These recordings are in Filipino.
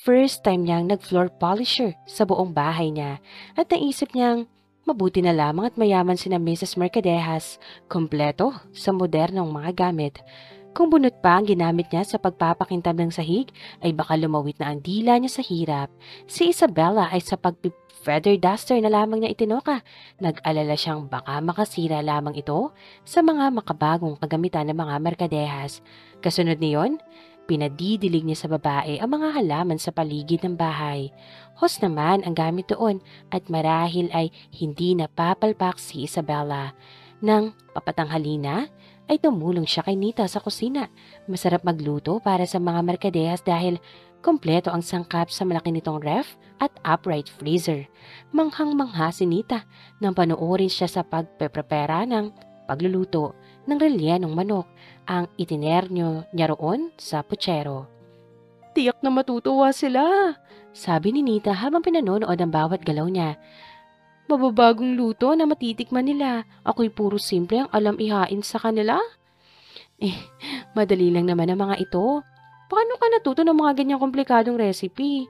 first time niyang nag-floor polisher sa buong bahay niya at naisip niyang mabuti na lamang at mayaman sina Mrs. Mercadejas, kompleto sa modernong mga gamit. Kung bunot pa ang ginamit niya sa pagpapakintab ng sahig, ay baka lumawit na ang dila niya sa hirap. Si Isabella ay sa pag-feather duster na lamang niya itinoka. Nag-alala siyang baka makasira lamang ito sa mga makabagong kagamitan ng mga Mercadejas. Kasunod niyon, pinadidilig niya sa babae ang mga halaman sa paligid ng bahay. Hos naman ang gamit doon at marahil ay hindi napapalpak si Isabella. Nang papatanghali na, ay tumulong siya kay Nita sa kusina. Masarap magluto para sa mga merkadehas dahil kompleto ang sangkap sa malaki nitong ref at upright freezer. Manghang-mangha si Nita nang panoorin siya sa pagpeprepara ng pagluluto ng rellenong manok ang itinerno niya roon sa putsero. Tiyak na matutuwa sila, sabi ni Nita habang pinanonood ang bawat galaw niya. Mababagong luto na matitikman nila. Ako'y puro simple ang alam ihain sa kanila. Eh, madali lang naman ang mga ito. Paano ka natuto ng mga ganyang komplikadong recipe?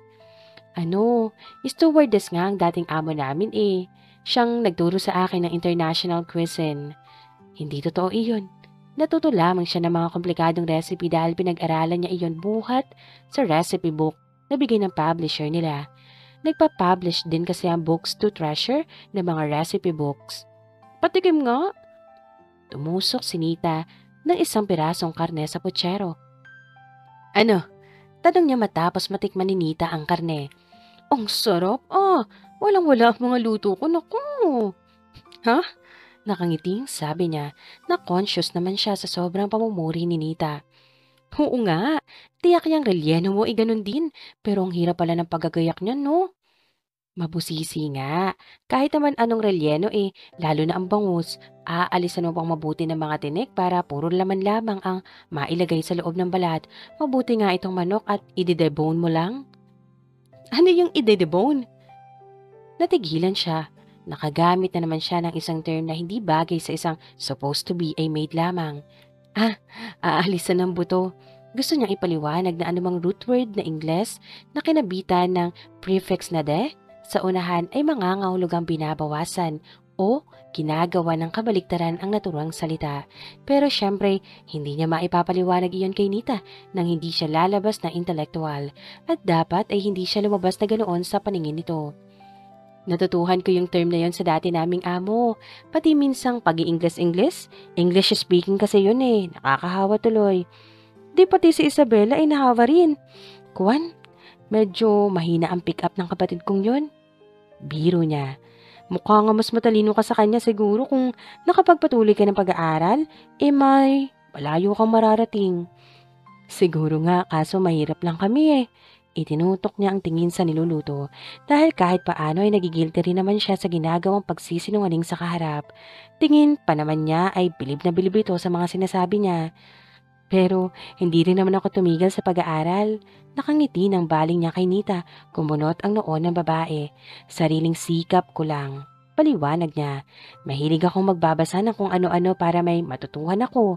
Stewardess nga ang dating amo namin eh. Siyang nagturo sa akin ng international cuisine. Hindi totoo iyon. Natuto lamang siya ng mga komplikadong recipe dahil pinag-aralan niya iyon buhat sa recipe book na bigay ng publisher nila. Nagpa-publish din kasi ang Books to Treasure ng mga recipe books. Patikim nga. Tumusok si Nita ng isang pirasong karne sa putsero. Ano? Tanong niya matapos matikman ni Nita ang karne. Ang sarap walang-wala ang mga luto ko. Naku! Ha? Nakangiting sabi niya na conscious naman siya sa sobrang pamumuri ni Nita. Oo nga, tiyak niyang relyeno mo ganun din, pero ang hirap pala ng paggagayak niyan, no? Mabusisi nga. Kahit naman anong relyeno lalo na ang bangus, aalisan mo pang mabuti ng mga tinik para puro laman lamang ang mailagay sa loob ng balat. Mabuti nga itong manok at ididebone mo lang. Ano yung ididebone? Natigilan siya. Nakagamit na naman siya ng isang term na hindi bagay sa isang supposed to be a maid lamang. Aalisan ng buto. Gusto niyang ipaliwanag na anumang root word na Ingles na kinabitan ng prefix na de sa unahan ay mangangahulugang binabawasan o ginagawa ng kabaliktaran ang naturang salita. Pero syempre, hindi niya maipapaliwanag iyon kay Nita nang hindi siya lalabas na intelektual at dapat ay hindi siya lumabas na ganoon sa paningin nito. Natutuhan ko yung term na yon sa dati naming amo. Pati minsang pag-i-Ingles-Ingles, English speaking kasi yun nakakahawa tuloy. Di pati si Isabella ay nahawa rin. Kuwan, medyo mahina ang pick-up ng kapatid kong yun. Biro niya. Mukha nga mas matalino ka sa kanya siguro kung nakapagpatuloy ka ng pag-aaral, may malayo kang mararating. Siguro nga kaso mahirap lang kami Itinutok niya ang tingin sa niluluto dahil kahit paano ay nagigilty rin naman siya sa ginagawang pagsisinungaling sa kaharap. Tingin pa naman niya ay bilib na bilib ito sa mga sinasabi niya. Pero hindi rin naman ako tumigil sa pag-aaral. Nakangiti ng baling niya kay Nita, kumunot ang noon ng babae. Sariling sikap ko lang. Paliwanag niya, mahilig akong magbabasa ng kung ano-ano para may matutuhan ako.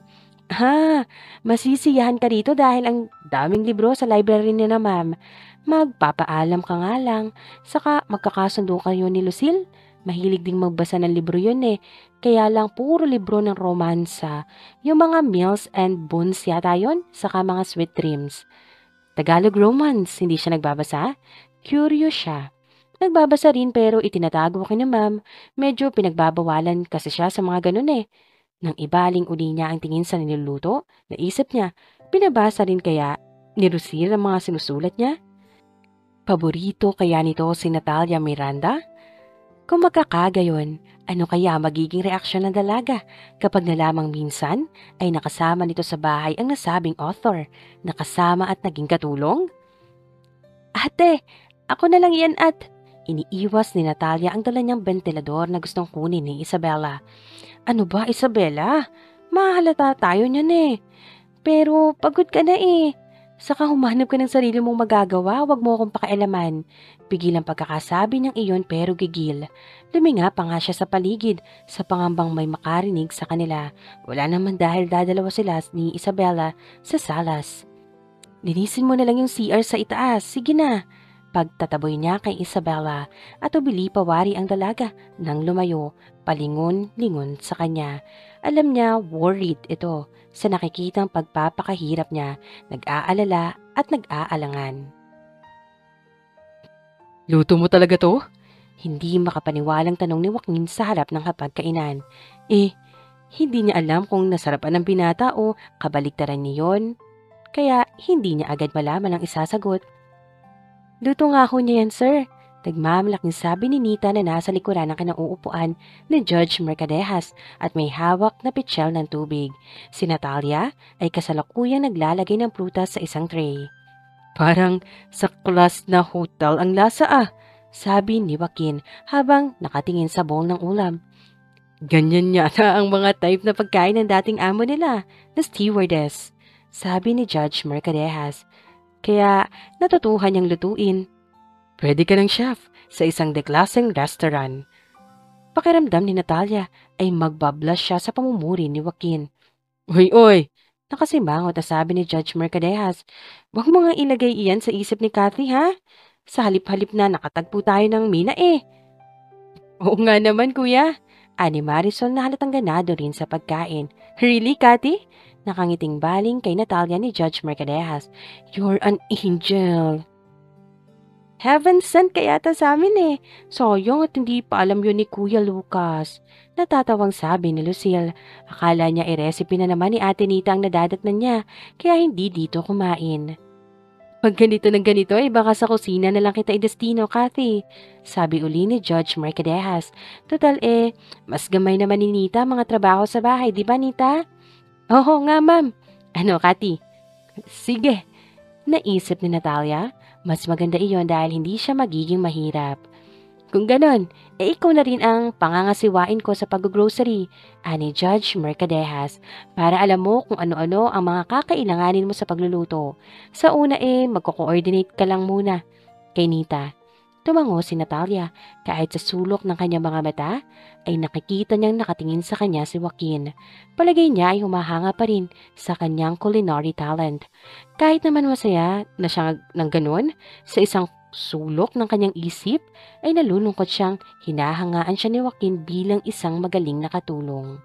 Masisiyahan ka dito dahil ang daming libro sa library ni na ma'am. Magpapaalam ka nga lang. Saka magkakasundo kayo ni Lucille. Mahilig ding magbasa ng libro yun Kaya lang puro libro ng romansa. Yung mga Mills and Boons yata yun. Saka mga Sweet Dreams. Tagalog romance, hindi siya nagbabasa? Curious siya. Nagbabasa rin pero itinatago ko ni ma'am. Medyo pinagbabawalan kasi siya sa mga ganun Nang ibaling uli niya ang tingin sa niluluto, naisip niya, pinabasa rin kaya ni Lucille ang mga sinusulat niya? Paborito kaya nito si Natalia Miranda? Kung magkakagayon, ano kaya magiging reaksyon ng dalaga kapag nalamang minsan ay nakasama nito sa bahay ang nasabing author, nakasama at naging katulong? Ate, ako na lang yan at iniiwas ni Natalia ang dala niyang ventilador na gustong kunin ni Isabella. Ano ba, Isabella? Mahalata tayo niyan Pero pagod ka na Saka humanap ka ng sarili mong magagawa, wag mo akong pakialaman. Pigil ang pagkakasabi niyang iyon pero gigil. Luminga pa nga siya sa paligid sa pangambang may makarinig sa kanila. Wala naman dahil dadalawa sila ni Isabella sa salas. Linisin mo na lang yung CR sa itaas. Sige na. Pagtataboy niya kay Isabella at ubili pawari ang dalaga nang lumayo, palingon-lingon sa kanya. Alam niya worried ito sa nakikitang pagpapakahirap niya, nag-aalala at nag-aalangan. Luto mo talaga to? Hindi makapaniwalang tanong ni Joaquin sa harap ng hapagkainan. Hindi niya alam kung nasarapan ng binata o kabaligtaran niyon. Kaya hindi niya agad malaman ang isasagot. Luto nga ho niya yan, sir. Nagmamalaking sabi ni Nita na nasa likuran ng kinauupuan ni Judge Mercadejas at may hawak na pitsyel ng tubig. Si Natalia ay kasalukuyang naglalagay ng prutas sa isang tray. Parang sa class na hotel ang lasa sabi ni Joaquin habang nakatingin sa bowl ng ulam. Ganyan yata ang mga type na pagkain ng dating amo nila, na stewardess, sabi ni Judge Mercadejas. Kaya natutuhan niyang lutuin. Pwede ka ng chef sa isang deklaseng restaurant. Pakiramdam ni Natalia ay magbablush siya sa pamumuri ni Joaquin. Oy! Nakasimangot na sabi ni Judge Mercadejas. Huwag mo nga ilagay iyan sa isip ni Kathy, ha? Sa halip-halip na nakatagpo tayo ng Mina Oo nga naman, kuya. Ani Marisol na halatang ganado rin sa pagkain. Really, Kathy? Nakangiting baling kay Natalia ni Judge Mercadejas. You're an angel. Heaven sent kaya ta sa amin Sayang at hindi pa alam yun ni Kuya Lucas. Natatawang sabi ni Lucille. Akala niya recipe na naman ni Ate Nita ang nadadatnan niya, kaya hindi dito kumain. Pag ganito ng ganito baka sa kusina na lang kita idestino, Kathy. Sabi uli ni Judge Mercadejas. Total mas gamay naman ni Nita mga trabaho sa bahay, di ba Nita? Oo nga, ma'am. Ano, Kathy? Sige. Naisip ni Natalia, mas maganda iyon dahil hindi siya magiging mahirap. Kung ganon, ikaw na rin ang pangangasiwain ko sa pag-grocery, ani Judge Mercadejas, para alam mo kung ano-ano ang mga kakailanganin mo sa pagluluto. Sa una magko-coordinate ka lang muna. Kay Nita. Tumango si Natalia, kahit sa sulok ng kanyang mga mata, ay nakikita niyang nakatingin sa kanya si Joaquin. Palagay niya ay humahanga pa rin sa kanyang culinary talent. Kahit naman masaya na siya ng ganun, sa isang sulok ng kanyang isip, ay nalulungkot siyang hinahangaan siya ni Joaquin bilang isang magaling na katulong.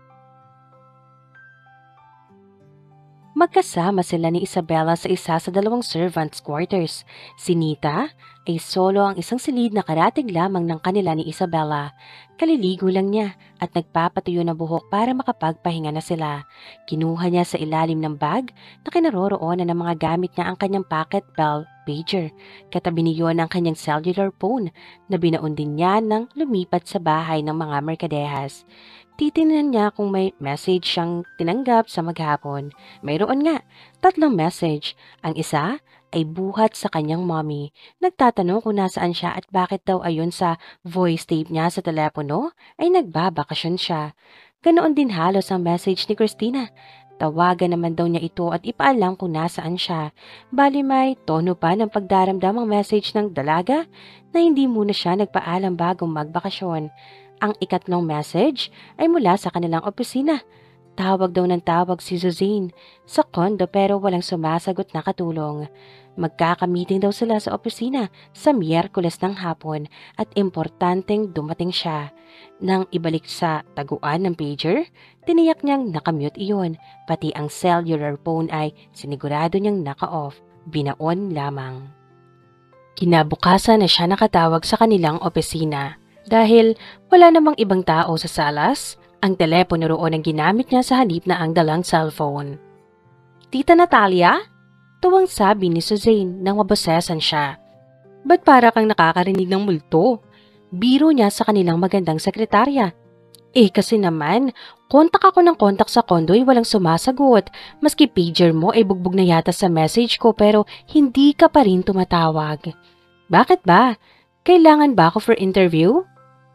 Magkasama sila ni Isabella sa isa sa dalawang servants' quarters. Si Nita ay solo ang isang silid na karatig lamang ng kanila ni Isabella. Kaliligo lang niya at nagpapatuyo ng buhok para makapagpahinga na sila. Kinuha niya sa ilalim ng bag na kinaroroonan ng mga gamit niya ang kanyang pocket bell pager. Katabi niyon ang kanyang cellular phone na binaon din niya nang lumipat sa bahay ng mga Mercadejas. Titingnan niya kung may message siyang tinanggap sa maghapon. Mayroon nga, 3 message. Ang isa ay buhat sa kanyang mommy. Nagtatanong kung nasaan siya at bakit daw ayon sa voice tape niya sa telepono ay nagbabakasyon siya. Ganoon din halos ang message ni Christina. Tawagan naman daw niya ito at ipaalam kung nasaan siya. Bali may tono pa ng pagdaramdam ang message ng dalaga na hindi muna siya nagpaalam bago magbakasyon. Ang ikatlong message ay mula sa kanilang opisina. Tawag daw ng tawag si Suzanne sa kondo pero walang sumasagot na katulong. Magkakamiting daw sila sa opisina sa Miyerkules ng hapon at importanteng dumating siya. Nang ibalik sa taguan ng pager, tiniyak niyang nakamute iyon. Pati ang cellular phone ay sinigurado niyang naka-off. Binaon lamang. Kinabukasan na siya nakatawag sa kanilang opisina. Dahil wala namang ibang tao sa salas, ang telepono roon ang ginamit niya sa halip na ang dalang cellphone. Tita Natalia? Tuwang sabi ni Suzanne nang mabosesan siya. Ba't para kang nakakarinig ng multo? Biro niya sa kanilang magandang sekretarya. Kasi naman, kontak ako ng kontak sa kondo walang sumasagot. Maski pager mo bugbog na yata sa message ko pero hindi ka pa rin tumatawag. Bakit ba? Kailangan ba ako for interview?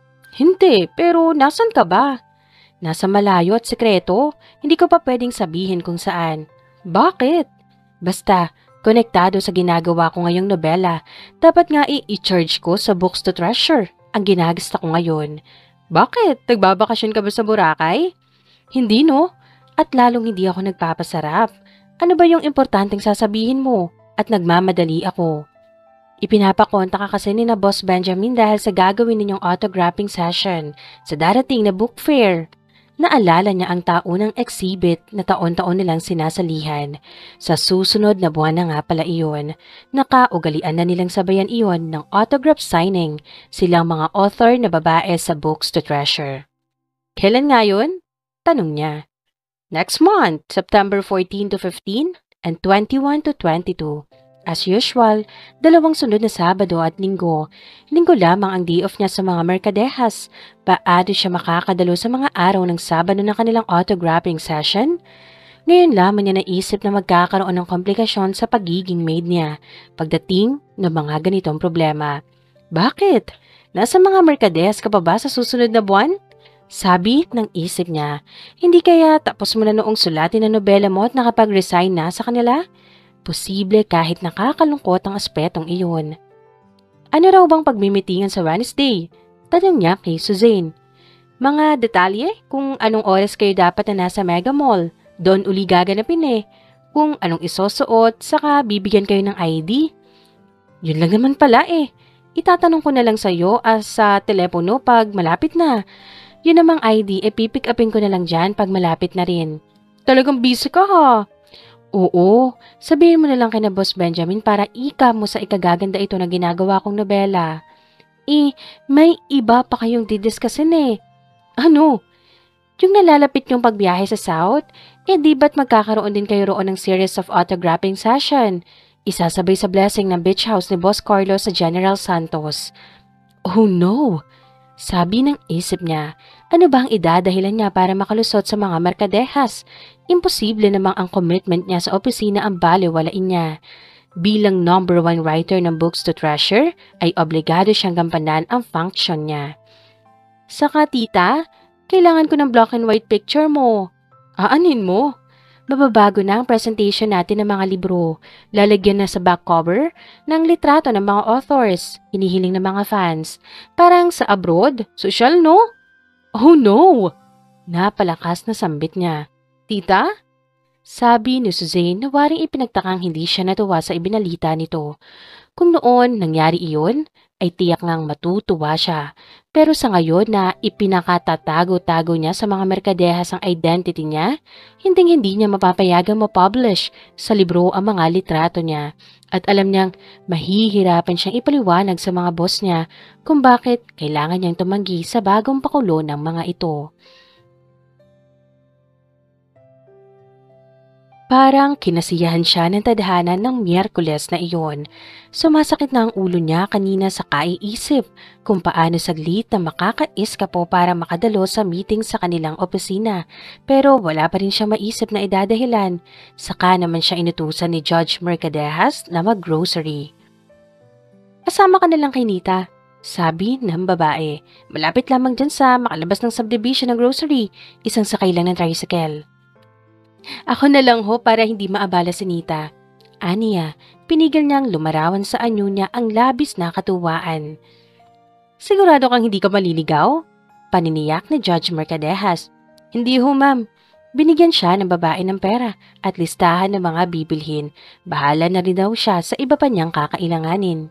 Hindi, pero nasan ka ba? Nasa malayo at sekreto. Hindi ko pa pwedeng sabihin kung saan. Bakit? Basta, konektado sa ginagawa ko ngayong nobela. Dapat nga i-charge ko sa Books to Treasure ang ginagasta ko ngayon. Bakit? Nagbabakasyon ka ba sa Boracay? Hindi no. At lalong hindi ako nagpapasarap. Ano ba yung importanteng sasabihin mo? at nagmamadali ako. Ipinapakonta ka kasi ni na Boss Benjamin dahil sa gagawin ninyong autographing session sa darating na book fair. Naalala niya ang taunang exhibit na taon-taon nilang sinasalihan. Sa susunod na buwan na nga pala iyon, nakaugalian na nilang sabayan iyon ng autograph signing silang mga author na babae sa Books to Treasure. Kailan nga yun? Tanong niya. Next month, September 14 to 15 and 21 to 22. As usual, 2 sunod na Sabado at Linggo. Linggo lamang ang day off niya sa mga merkadehas. Paano siya makakadalo sa mga araw ng Sabado na kanilang autographing session? Ngayon lamang niya naisip na magkakaroon ng komplikasyon sa pagiging maid niya pagdating ng mga ganitong problema. Bakit? Nasa mga merkadehas ka pa ba sa susunod na buwan? Sabi ng isip niya, hindi kaya tapos mo na noong sulatin na nobela mo at nakapag-resign na sa kanila? Posible kahit nakakalungkot ang aspetong iyon. Ano raw bang pagmimitingan sa Wednesday? Tanong niya kay Suzanne. Mga detalye kung anong oras kayo dapat na nasa Mega Mall. Doon uli gaganapin Kung anong isusuot, saka bibigyan kayo ng ID. Yun lang naman pala Itatanong ko na lang sa'yo sa telepono pag malapit na. Yun namang ID pipick upin ko na lang dyan pag malapit na rin. Talagang busy ka ha? Oo, sabihin mo na lang kay na Boss Benjamin para ika mo sa ikagaganda ito na ginagawa kong nobela. May iba pa kayong didiscusin Ano? Yung nalalapit yung pagbiyahe sa South? Di ba't magkakaroon din kayo roon ng series of autographing session? Isasabay sa blessing ng beach house ni Boss Carlos sa General Santos. Oh no! Sabi ng isip niya, ano ba ang idadahilan niya para makalusot sa mga merkadehas? Imposible namang ang commitment niya sa opisina ang balewalain niya. Bilang number 1 writer ng Books to Treasure, ay obligado siyang gampanan ang function niya. Saka tita, kailangan ko ng black and white picture mo. Aanin mo? Mababago na ang presentation natin ng mga libro. Lalagyan na sa back cover ng litrato ng mga authors, hinihiling ng mga fans. Parang sa abroad, social no? Oh no! Napalakas na sambit niya. Tita? Sabi ni Suzanne na waring ipinagtakang hindi siya natuwa sa ibinalita nito. Kung noon nangyari iyon, ay tiyak ngang matutuwa siya. Pero sa ngayon na ipinakatatago-tago niya sa mga merkadehas ang identity niya, hindi niya mapapayagang ma-publish sa libro ang mga litrato niya. At alam niyang mahihirapan siyang ipaliwanag sa mga boss niya kung bakit kailangan niyang tumanggi sa bagong pakulo ng mga ito. Parang kinasiyahan siya ng tadhana ng Miyerkules na iyon. Sumasakit na ang ulo niya kanina sa kaiisip kung paano saglit na makakaiskapo para makadalo sa meeting sa kanilang opisina. Pero wala pa rin siya maisip na idadahilan. Saka naman siya inutusan ni Judge Mercadejas na mag-grocery. Kasama ka na lang kay Nita, sabi ng babae. Malapit lamang dyan sa makalabas ng subdivision ng grocery. Isang sakay lang ng tricycle. Ako na lang ho para hindi maabala si Nita. Aniya, pinigil niyang lumarawan sa anyo niya ang labis na katuwaan. Sigurado kang hindi ka maliligaw? Paniniyak ni Judge Mercadejas. Hindi ho ma'am. Binigyan siya ng babae ng pera at listahan ng mga bibilhin. Bahala na rin daw siya sa iba pa niyang kakailanganin.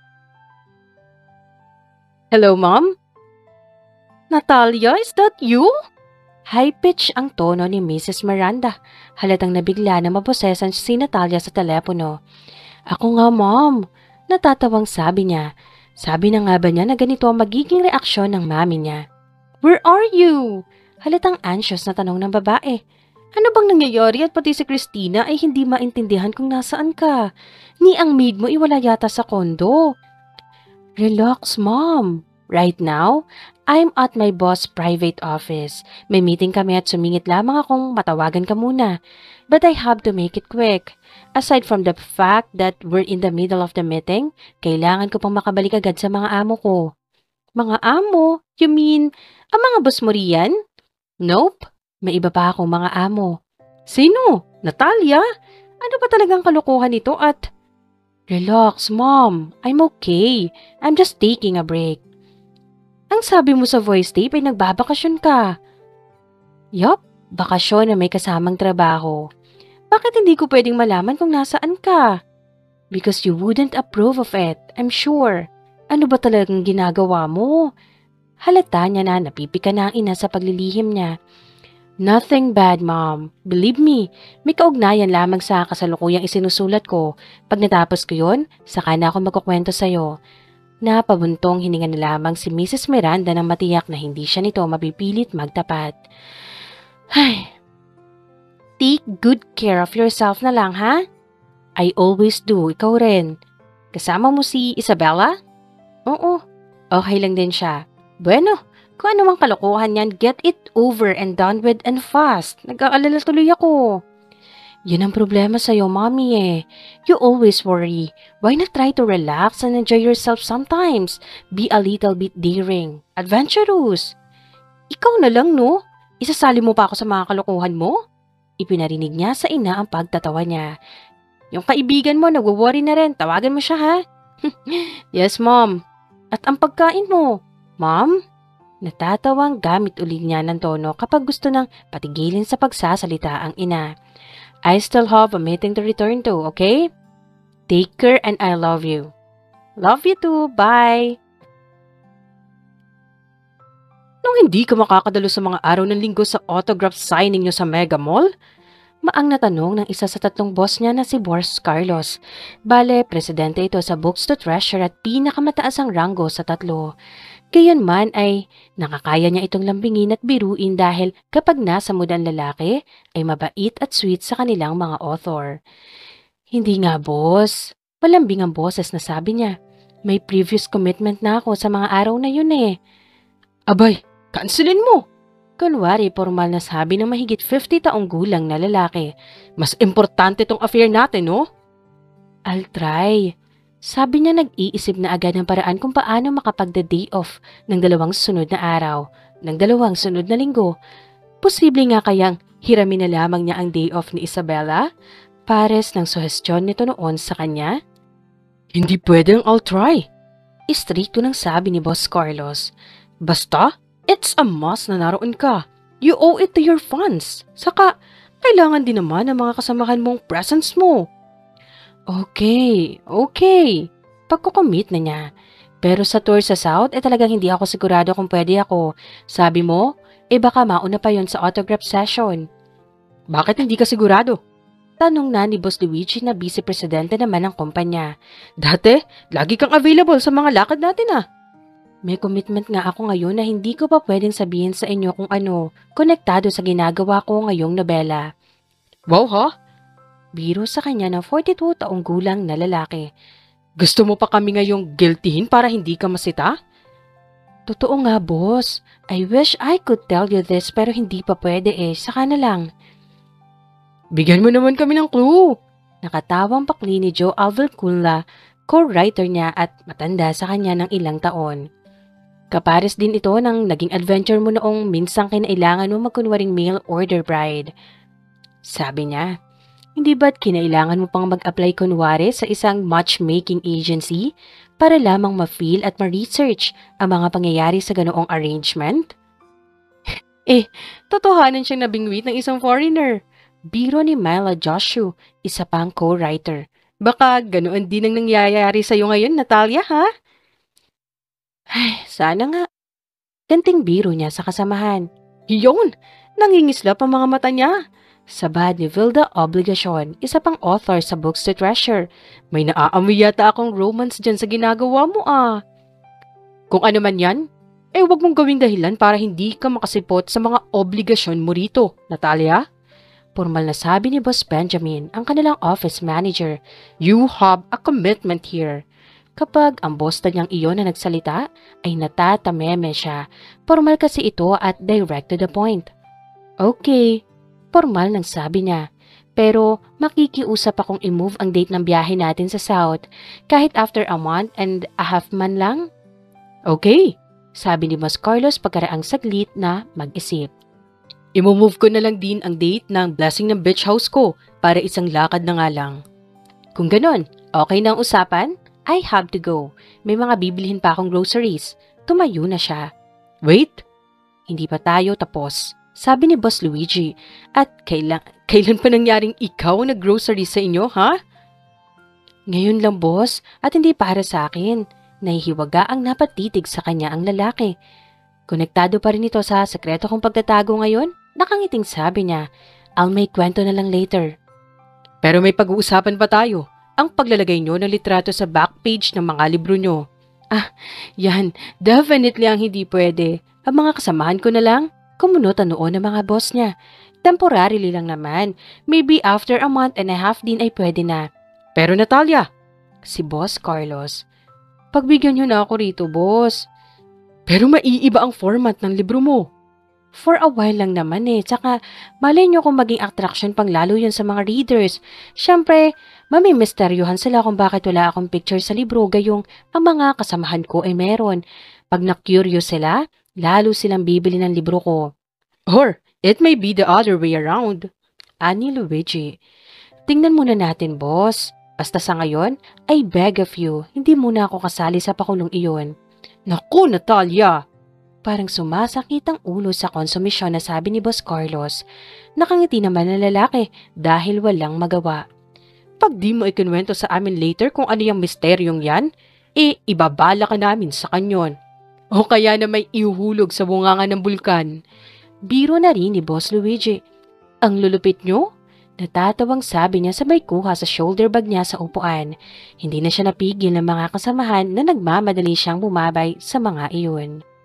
Hello ma'am? Natalia, is that you? High-pitch ang tono ni Mrs. Miranda. Halatang nabigla na maposesan si Natalia sa telepono. Ako nga, ma'am. Natatawang sabi niya. Sabi na nga ba niya na ganito ang magiging reaksyon ng mami niya. Where are you? Halatang anxious na tanong ng babae. Ano bang nangyayari at pati si Christina ay hindi maintindihan kung nasaan ka? Ni ang maid mo iwala yata sa kondo. Relax, ma'am. Right now, I'm at my boss' private office. May meeting kami at sumingit lamang akong matawagan ka muna. But I have to make it quick. Aside from the fact that we're in the middle of the meeting, kailangan ko pang makabalik agad sa mga amo ko. Mga amo? You mean, ang mga boss mo riyan? Nope. May iba pa akong mga amo. Sino? Natalia? Ano ba talagang kalokohan ito at... Relax, mom. I'm okay. I'm just taking a break. Ang sabi mo sa voice tape ay nagbabakasyon ka. Yup, bakasyon na may kasamang trabaho. Bakit hindi ko pwedeng malaman kung nasaan ka? Because you wouldn't approve of it, I'm sure. Ano ba talagang ginagawa mo? Halata niya na napipika na ang ina sa paglilihim niya. Nothing bad, Mom. Believe me, may kaugnayan lamang sa kasalukuyang isinusulat ko. Pag natapos ko yun, saka na ako magkukwento sa'yo. Napabuntong hininga na lamang si Mrs. Miranda nang matiyak na hindi siya nito mapipilit magtapat. Ay, take good care of yourself na lang, ha? I always do, ikaw rin. Kasama mo si Isabella? Oo, okay lang din siya. Bueno, kung ano mang kalokohan yan, get it over and done with and fast. Nag-aalala tuloy ako. Yun ang problema sa'yo, Mommy eh. You always worry. Why not try to relax and enjoy yourself sometimes? Be a little bit daring. Adventurous. Ikaw na lang, no? Isasali mo pa ako sa mga kalokohan mo? Ipinarinig niya sa ina ang pagtatawa niya. Yung kaibigan mo, nagwo-worry na rin. Tawagan mo siya, ha? Yes, Mom. At ang pagkain mo? Mom? Natatawang gamit ulit niya ng tono kapag gusto nang patigilin sa pagsasalita ang ina. I still have a meeting to return to, okay? Take care and I love you. Love you too. Bye. Nung hindi ka makakadalo sa mga araw ng linggo sa autograph signing niyo sa Mega Mall, maang natanong ng isa sa tatlong boss niya na si Boss Carlos. Bale, presidente ito sa Books to Treasure at pinakamataas ang ranggo sa tatlo. Gayunman ay nakakaya niya itong lambingin at biruin dahil kapag nasa mood ang lalaki ay mabait at sweet sa kanilang mga author. Hindi nga, boss. Malambing ang boses na sabi niya. May previous commitment na ako sa mga araw na yun eh. Abay, cancelin mo! Kunwari, formal na sabi ng mahigit 50 taong gulang na lalaki. Mas importante tong affair natin, no? I'll try. Sabi niya nag-iisip na agad ng paraan kung paano makapagda-day off ng 2 sunod na araw, ng 2 sunod na linggo. Posible nga kayang hiramin na lamang niya ang day off ni Isabella? Pares ng suhestyon nito noon sa kanya? Hindi pwedeng I'll try. Istrikto nang sabi ni Boss Carlos. Basta, it's a must na naroon ka. You owe it to your fans. Saka, kailangan din naman ng mga kasamahan mong presence mo. Okay. Pagkukomit na niya. Pero sa tour sa South, talagang hindi ako sigurado kung pwede ako. Sabi mo, baka mauna pa yon sa autograph session. Bakit hindi ka sigurado? Tanong na ni Boss Luigi na vice-presidente naman ng kumpanya. Dati, lagi kang available sa mga lakad natin ah. May commitment nga ako ngayon na hindi ko pa pwedeng sabihin sa inyo kung ano, konektado sa ginagawa ko ngayong nobela. Wow ha? Biro sa kanya ng 42 taong gulang na lalaki. Gusto mo pa kami ngayong guiltyhin para hindi ka masita? Totoo nga, boss. I wish I could tell you this pero hindi pa pwede eh. Saka na lang. Bigyan mo naman kami ng clue. Nakatawang pakli ni Joe Alvercunla, co-writer niya at matanda sa kanya ng ilang taon. Kapares din ito ng naging adventure mo noong minsang kinailangan mo magkunwaring mail order bride. Sabi niya, hindi ba't kinailangan mo pang mag-apply kunwari sa isang matchmaking agency para lamang ma-feel at ma-research ang mga pangyayari sa ganoong arrangement? Totohanan siyang nabingwit ng isang foreigner. Biro ni Myla Joshua, isa pang co-writer. Baka ganoon din ang nangyayari sa'yo ngayon, Natalia, ha? Ay, sana nga. Ganting biro niya sa kasamahan. Yun! Nangingislap ang mga mata niya. Sabad ni Vilda Obligacion, isa pang author sa Books to Treasure. May naaamoy yata akong romance dyan sa ginagawa mo ah. Kung ano man yan, wag mong gawing dahilan para hindi ka makasipot sa mga obligasyon mo rito, Natalia. Formal na sabi ni Boss Benjamin, ang kanilang office manager. You have a commitment here. Kapag ang boss na niyang iyon na nagsalita, ay natatameme siya. Formal kasi ito at direct to the point. Okay. Formal nang sabi niya. Pero makikiusap akong i-move ang date ng biyahe natin sa South kahit after a month and a half man lang. Okay, sabi ni Boss Carlos pagkaraang saglit na mag-isip. I-move ko na lang din ang date ng blessing ng beach house ko para isang lakad na nga lang. Kung ganon, okay na ang usapan? I have to go. May mga bibilihin pa akong groceries. Tumayo na siya. Wait, hindi pa tayo tapos. Sabi ni Boss Luigi, at kailan pa nangyaring ikaw ang nag-grocery sa inyo, ha? Ngayon lang, boss, at hindi para sa akin. Nahihiwaga ang napatitig sa kanya ang lalaki. Konektado pa rin ito sa sekreto kong pagtatago ngayon? Nakangiting sabi niya. I'll make kwento na lang later. Pero may pag-uusapan pa tayo. Ang paglalagay nyo ng litrato sa backpage ng mga libro nyo. Ah, yan. Definitely ang hindi pwede. Ang mga kasamahan ko na lang. Kumunot noon ng mga boss niya. Temporarily lang naman. Maybe after a month and a half din ay pwede na. Pero Natalia, si Boss Carlos, pagbigyan niyo na ako rito, boss. Pero maiiba ang format ng libro mo. For a while lang naman eh. Tsaka, malay niyo kung maging attraction pang lalo yun sa mga readers. Siyempre, mamimisteryuhan sila kung bakit wala akong picture sa libro gayong ang mga kasamahan ko ay meron. Pag na-curious sila, lalo silang bibili ng libro ko. Or, it may be the other way around. Ani Luigi, tingnan muna natin, boss. Basta sa ngayon, I beg of you, hindi muna ako kasali sa pakulong iyon. Naku, Natalia! Parang sumasakit ang ulo sa konsumisyon na sabi ni Boss Carlos. Nakangiti naman ang lalaki dahil walang magawa. Pag di mo ikinwento sa amin later kung ano yung misteryong yan, ibabala ka namin sa kanyon. O kaya na may ihuhulog sa bunganga ng bulkan. Biro na rin ni Boss Luigi. Ang lulupit nyo? Natatawang sabi niya sabay kuha sa shoulder bag niya sa upuan. Hindi na siya napigil ng mga kasamahan na nagmamadali siyang bumabay sa mga iyon.